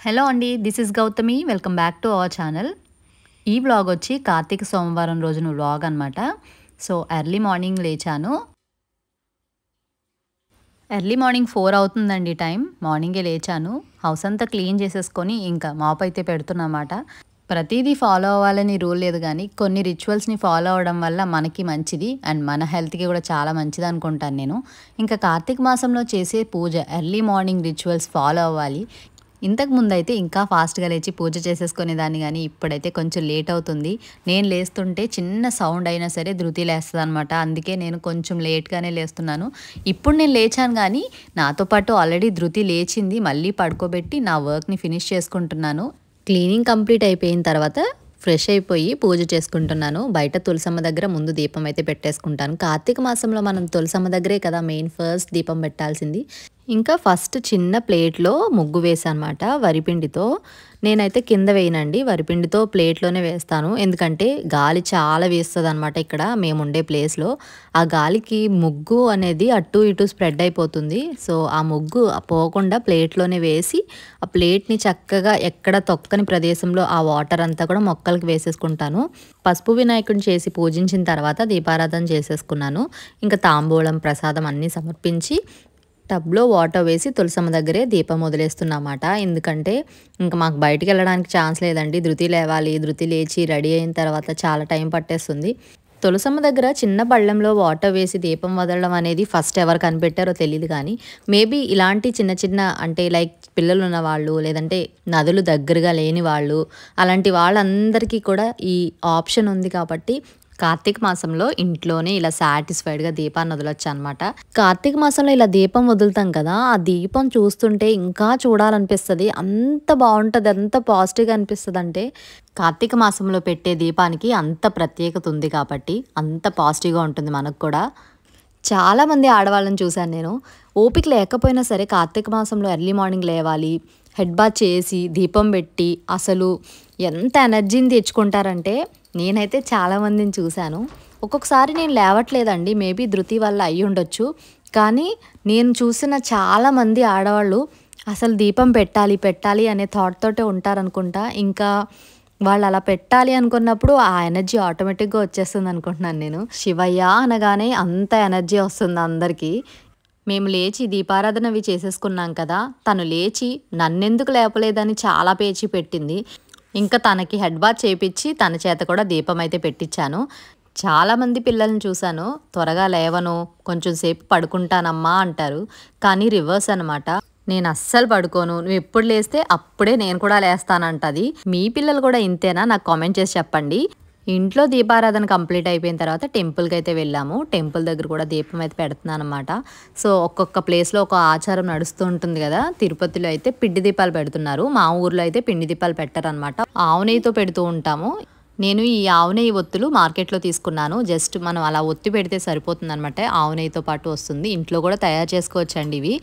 Hello అండి, this is Gautami. Welcome back to our channel. ఈ vlog వచ్చి కార్తీక సోమవారం రోజున వ్లాగ్ అనమాట. సో ఎర్లీ మార్నింగ్ లేచాను. ఎర్లీ మార్నింగ్ 4 అవుతుందండి టైం. మార్నింగే లేచాను. హౌస్ అంతా క్లీన్ చేసేసుకొని ఇంకా మాప్ అయితే పెడుతున్నమాట. ప్రతిదీ ఫాలో అవ్వాలని రూల్ లేదు కానీ కొన్ని రిచువల్స్ని ఫాలో అవ్వడం వల్ల మనకి మంచిది అండ్ మన హెల్త్కి కూడా చాలా మంచిది అనుకుంటాను నేను. ఇంకా కార్తీక మాసంలో చేసే పూజ ఎర్లీ మార్నింగ్ రిచువల్స్ ఫాలో అవ్వాలి. ఇంతకు ముందు అయితే ఇంకా ఫాస్ట్గా లేచి పూజ చేసేసుకునేదాన్ని, కానీ ఇప్పుడైతే కొంచెం లేట్ అవుతుంది. నేను లేస్తుంటే చిన్న సౌండ్ అయినా సరే ధృతి లేస్తుంది అనమాట. అందుకే నేను కొంచెం లేట్గానే లేస్తున్నాను. ఇప్పుడు నేను లేచాను కానీ నాతో పాటు ఆల్రెడీ ధృతి లేచింది. మళ్ళీ పడుకోబెట్టి నా వర్క్ని ఫినిష్ చేసుకుంటున్నాను. క్లీనింగ్ కంప్లీట్ అయిపోయిన తర్వాత ఫ్రెష్ అయిపోయి పూజ చేసుకుంటున్నాను. బయట తులసమ్మ దగ్గర ముందు దీపం అయితే పెట్టేసుకుంటాను. కార్తీక మాసంలో మనం తులసమ్మ దగ్గరే కదా మెయిన్ ఫస్ట్ దీపం పెట్టాల్సింది. ఇంకా ఫస్ట్ చిన్న ప్లేట్లో ముగ్గు వేసానమాట వరిపిండితో. నేనైతే కింద వేయనండి, వరిపిండితో ప్లేట్లోనే వేస్తాను. ఎందుకంటే గాలి చాలా వేస్తుంది అనమాట ఇక్కడ మేము ఉండే ప్లేస్లో. ఆ గాలికి ముగ్గు అనేది అటు ఇటు స్ప్రెడ్ అయిపోతుంది. సో ఆ ముగ్గు పోకుండా ప్లేట్లోనే వేసి ఆ ప్లేట్ని చక్కగా ఎక్కడ తొక్కని ప్రదేశంలో ఆ వాటర్ అంతా కూడా మొక్కలకి వేసేసుకుంటాను. పసుపు వినాయకుడిని చేసి పూజించిన తర్వాత దీపారాధన చేసేసుకున్నాను. ఇంకా తాంబూలం ప్రసాదం అన్నీ సమర్పించి టబ్లో వాటర్ వేసి తులసమ్మ దగ్గరే దీపం వదిలేస్తున్నమాట. ఎందుకంటే ఇంకా మాకు బయటికి వెళ్ళడానికి ఛాన్స్ లేదండి. ధృతి లేవాలి, ధృతి లేచి రెడీ అయిన తర్వాత చాలా టైం పట్టేస్తుంది. తులసమ్మ దగ్గర చిన్న పళ్ళెంలో వాటర్ వేసి దీపం వదలడం అనేది ఫస్ట్ ఎవరు కనిపెట్టారో తెలియదు, కానీ మేబీ ఇలాంటి చిన్న చిన్న అంటే లైక్ పిల్లలు ఉన్న వాళ్ళు, లేదంటే నదులు దగ్గరగా లేని వాళ్ళు, అలాంటి వాళ్ళందరికీ కూడా ఈ ఆప్షన్ ఉంది కాబట్టి కార్తీక మాసంలో ఇంట్లోనే ఇలా సాటిస్ఫైడ్గా దీపాన్ని వదలొచ్చు అనమాట. కార్తీక మాసంలో ఇలా దీపం వదులుతాం కదా, ఆ దీపం చూస్తుంటే ఇంకా చూడాలనిపిస్తుంది. అంత బాగుంటుంది, అంత పాజిటివ్గా అనిపిస్తుంది. అంటే కార్తీక మాసంలో పెట్టే దీపానికి అంత ప్రత్యేకత ఉంది కాబట్టి అంత పాజిటివ్గా ఉంటుంది మనకు కూడా. చాలామంది ఆడవాళ్ళని చూశాను నేను, ఓపిక లేకపోయినా సరే కార్తీక మాసంలో ఎర్లీ మార్నింగ్ లేవాలి, హెడ్ బాత్ చేసి దీపం పెట్టి అసలు ఎంత ఎనర్జీని తెచ్చుకుంటారంటే నేనైతే చాలామందిని చూశాను. ఒక్కొక్కసారి నేను లేవట్లేదండి, మేబీ ధృతి వల్ల అయ్యి ఉండొచ్చు, కానీ నేను చూసిన చాలామంది ఆడవాళ్ళు అసలు దీపం పెట్టాలి అనే థాట్ తోటే ఉంటారనుకుంటా. ఇంకా వాళ్ళు అలా పెట్టాలి అనుకున్నప్పుడు ఆ ఎనర్జీ ఆటోమేటిక్గా వచ్చేస్తుంది అనుకుంటున్నాను నేను. శివయ్య అనగానే అంత ఎనర్జీ వస్తుంది అందరికీ. మేము లేచి దీపారాధన అవి చేసేసుకున్నాం కదా, తను లేచి నన్నెందుకు లేపలేదని చాలా పేచి పెట్టింది. ఇంకా తనకి హెడ్ బాత్ చేయించి తన చేత కూడా దీపం అయితే పెట్టించాను. చాలామంది పిల్లల్ని చూశాను, త్వరగా లేవను, కొంచెం సేపు పడుకుంటానమ్మా అంటారు, కానీ రివర్స్ అనమాట. నేను అస్సలు పడుకోను, నువ్వు ఎప్పుడు లేస్తే అప్పుడే నేను కూడా లేస్తానంటది. మీ పిల్లలు కూడా ఇంతేనా? నాకు కామెంట్ చేసి చెప్పండి. ఇంట్లో దీపారాధన కంప్లీట్ అయిపోయిన తర్వాత టెంపుల్కి అయితే వెళ్ళాము. టెంపుల్ దగ్గర కూడా దీపం అయితే పెడుతున్నాను అనమాట. సో ఒక్కొక్క ప్లేస్లో ఒక ఆచారం నడుస్తూ ఉంటుంది కదా. తిరుపతిలో అయితే పిండి దీపాలు పెడుతున్నారు, మా ఊర్లో అయితే పిండి దీపాలు పెట్టారనమాట. ఆవు నెయ్యితో పెడుతూ ఉంటాము. నేను ఈ ఆవు నెయ్యి ఒత్తులు మార్కెట్లో తీసుకున్నాను. జస్ట్ మనం అలా ఒత్తి పెడితే సరిపోతుంది అనమాట. ఆవు నెయ్యితో పాటు వస్తుంది. ఇంట్లో కూడా తయారు చేసుకోవచ్చండి ఇవి.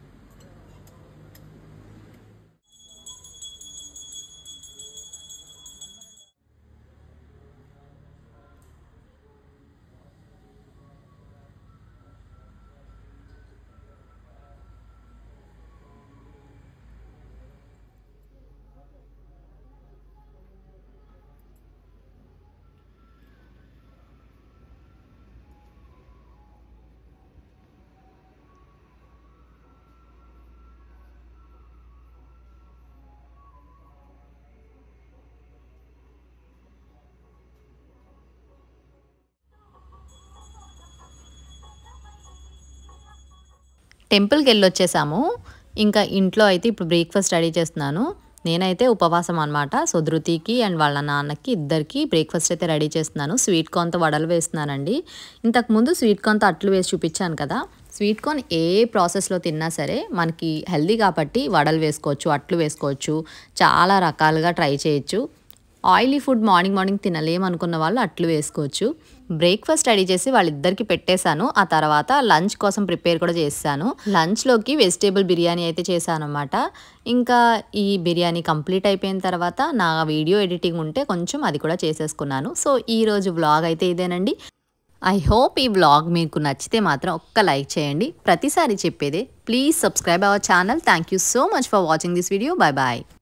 టెంపుల్కి వెళ్ళొచ్చేసాము. ఇంకా ఇంట్లో అయితే ఇప్పుడు బ్రేక్ఫాస్ట్ రెడీ చేస్తున్నాను. నేనైతే ఉపవాసం అనమాట. సో ధృతికి అండ్ వాళ్ళ నాన్నకి ఇద్దరికి బ్రేక్ఫాస్ట్ అయితే రెడీ చేస్తున్నాను. స్వీట్ కార్న్తో వడలు వేస్తున్నానండి. ఇంతకుముందు స్వీట్ కార్న్తో అట్లు వేసి చూపించాను కదా. స్వీట్ కార్న్ ఏ ప్రాసెస్లో తిన్నా సరే మనకి హెల్దీ కాబట్టి వడలు వేసుకోవచ్చు, అట్లు వేసుకోవచ్చు, చాలా రకాలుగా ట్రై చేయొచ్చు. ఆయిలీ ఫుడ్ మార్నింగ్ తినలేమనుకున్న వాళ్ళు అట్లు వేసుకోవచ్చు. బ్రేక్ఫాస్ట్ రెడీ చేసి వాళ్ళిద్దరికి పెట్టేశాను. ఆ తర్వాత లంచ్ కోసం ప్రిపేర్ కూడా చేశాను. లంచ్లోకి వెజిటేబుల్ బిర్యానీ అయితే చేశాను అనమాట. ఇంకా ఈ బిర్యానీ కంప్లీట్ అయిపోయిన తర్వాత నా వీడియో ఎడిటింగ్ ఉంటే కొంచెం అది కూడా చేసేసుకున్నాను. సో ఈరోజు వ్లాగ్ అయితే ఇదేనండి. ఐ హోప్ ఈ వ్లాగ్ మీకు నచ్చితే మాత్రం ఒక్క లైక్ చేయండి. ప్రతిసారి చెప్పేదే, please subscribe our channel. Thank you so much for watching this video. Bye bye.